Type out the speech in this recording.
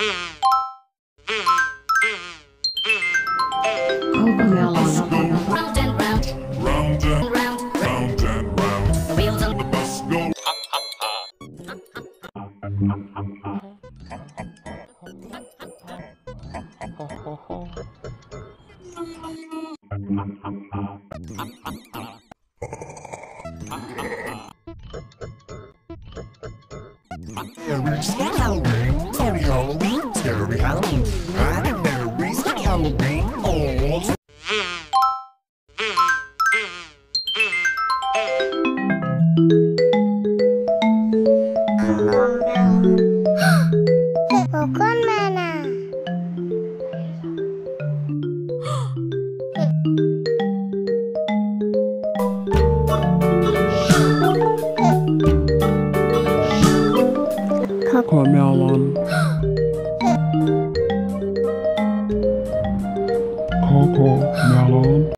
Round and round, Round and round, round and round. the wheels on The bus go. Terry Halloween, Terry Halloween, Terry Halloween, oh. Kokon mana? Cocomelon. Cocomelon.